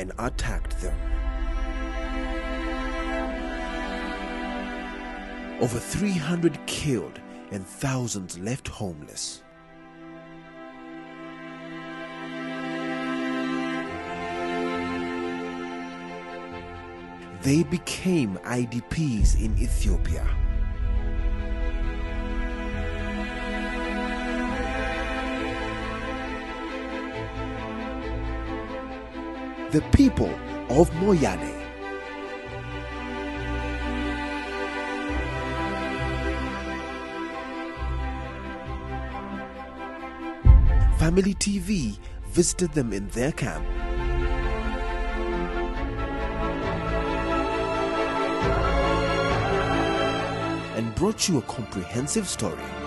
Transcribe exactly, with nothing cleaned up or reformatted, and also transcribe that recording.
and attacked them. Over three hundred killed and thousands left homeless. They became I D Ps in Ethiopia. The people of Moyale. Family T V visited them in their camp. And brought you a comprehensive story.